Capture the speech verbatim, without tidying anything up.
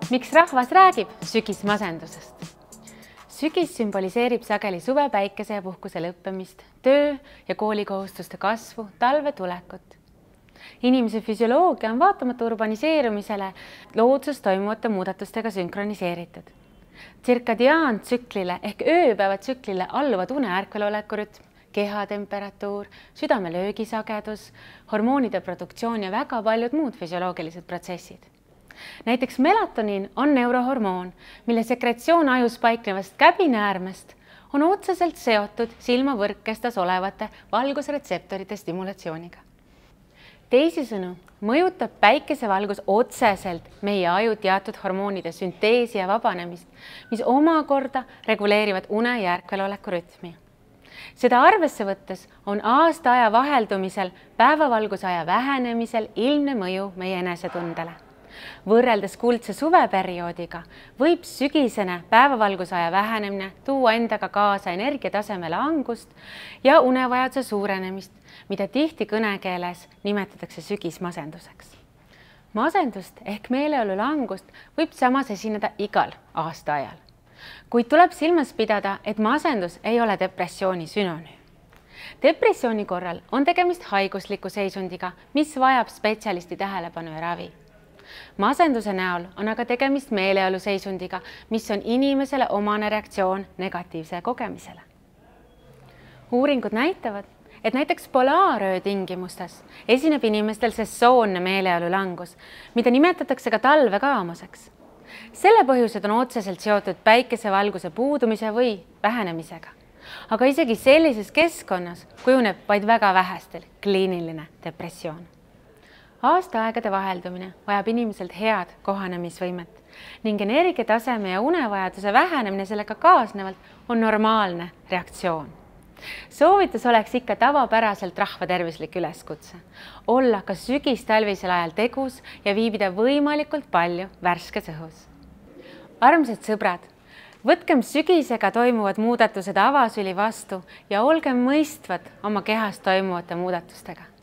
Miks rahvas räägib sügismasendusest? Sügis sümboliseerib sageli suve päikese ja puhkuse lõppemist, töö ja koolikohustuste kasvu, talve tulekut. Inimese füsioloogia on vaatamata urbaniseerumisele looduses toimuvate muudatustega sünkroniseeritud. Tsirkadiaantsüklile ehk ööpäevatsüklile alluvad une ärkveloleku rütm, kehatemperatuur, südame löögisagedus, hormoonide produktsioon ja väga paljud muud füsioloogilised protsessid. Näiteks melatoniin on neurohormoon, mille sekretsioon ajus paiknevast käbinäärmest on otseselt seotud silmavõrkestas olevate valgusretseptorite stimulatsiooniga. Teisisõnu mõjutab päikesevalgus otseselt meie aju teatud hormoonide sünteesi ja vabanemist, mis omakorda reguleerivad une ja ärkveloleku rütmi. Seda arvesse võttes on aastaaja vaheldumisel päevavalguse aja vähenemisel ilmne mõju meie enesetundele. Võrreldes kuldse suveperioodiga võib sügisene päevavalguse aja vähenemine tuua endaga kaasa energiataseme langust ja unevajaduse suurenemist, mida tihti kõnekeeles nimetatakse sügismasenduseks. Masendust ehk meeleolu langust võib samas esineda igal aastaajal, kuid tuleb silmas pidada, et masendus ei ole depressiooni sünonüüm. Depressiooni korral on tegemist haigusliku seisundiga, mis vajab spetsialisti tähelepanu ja ravi. Masenduse näol on aga tegemist meeleolu seisundiga, mis on inimesele omane reaktsioon negatiivse kogemisele. Uuringud näitavad, et näiteks polaaröö tingimustes esineb inimestel sessoonne meeleolu langus, mida nimetatakse ka talvekaamuseks. Selle põhjused on otseselt seotud päikesevalguse puudumise või vähenemisega. Aga isegi sellises keskkonnas kujuneb vaid väga vähestel kliiniline depressioon. Aastaaegade vaheldumine vajab inimeselt head kohanemisvõimet ning energiataseme ja unevajaduse vähenemine sellega kaasnevalt on normaalne reaktsioon. Soovitus oleks ikka tavapäraselt rahvatervislik üleskutse, olla ka sügis-talvisel ajal tegus ja viibida võimalikult palju värskes õhus. Armsad sõbrad, võtkem sügisega toimuvad muudatused avasüli vastu ja olgem mõistvad oma kehas toimuvate muudatustega.